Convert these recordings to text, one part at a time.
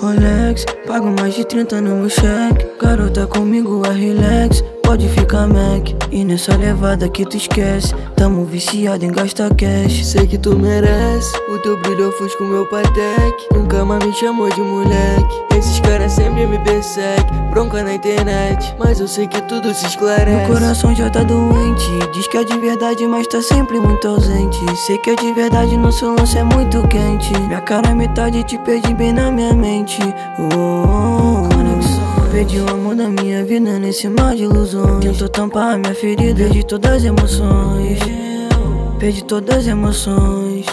Rolex, pago mais de 30 no meu cheque. Garota comigo é relax, pode ficar Mac. E nessa levada que tu esquece, tamo viciado em gastar cash. Sei que tu merece, o teu brilho ofusca o meu Patek. Nunca mais me chamou de moleque, esses caras sempre me perseguem. Bronca na internet, mas eu sei que tudo se esclarece. Meu coração já tá doente, diz que é de verdade, mas tá sempre muito ausente. Sei que é de verdade, nosso lance é muito quente. Minha cara é metade, te perdi bem na minha mente. Conexão. Perdi o amor da minha vida nesse mar de ilusões. Tentou tampar a minha ferida, perdi todas as emoções. Perdi todas as emoções.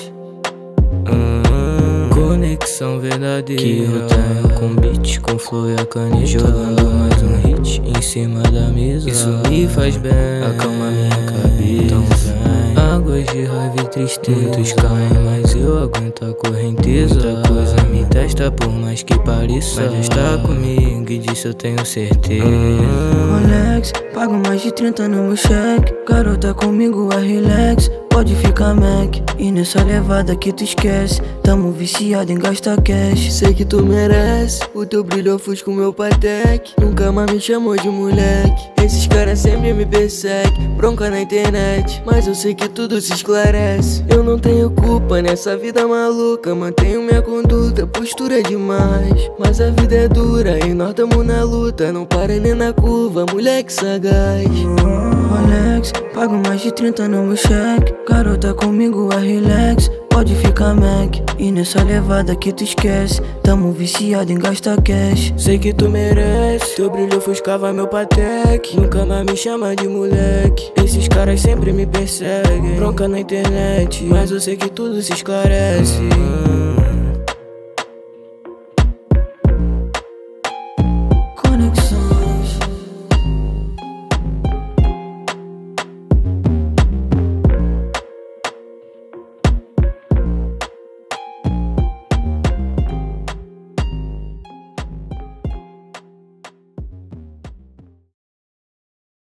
Conexão verdadeira que eu tenho com beat, com flow e a caneta. Jogando mais um hit em cima da mesa. Isso me faz bem, acalma minha cabeça. Então vem, águas de raiva e tristeza. Muitos caem, mas eu aguento a correnteza. Muita coisa me testa, por mais que pareça. Mas está comigo e disso eu tenho certeza. Rolex, pago mais de 30 no meu cheque. Garota comigo é relax, pode ficar Mac. E nessa levada que tu esquece, tamo viciado em gastar cash. Sei que tu merece, o teu brilho ofusca o meu Patek. Nunca mais me chamou de moleque, esses caras sempre me perseguem. Bronca na internet, mas eu sei que tudo se esclarece. Eu não tenho culpa nessa vida maluca, mantenho minha conduta, postura é demais. Mas a vida é dura e nós tamo na luta, não para nem na curva, moleque sagaz. Rolex, pago mais de 30 no meu cheque. Garota comigo é relax, pode ficar Mac. E nessa levada que tu esquece, tamo viciado em gastar cash. Sei que tu merece, teu brilho ofuscava meu Patek. Nunca mais me chama de moleque, esses caras sempre me perseguem. Bronca na internet, mas eu sei que tudo se esclarece.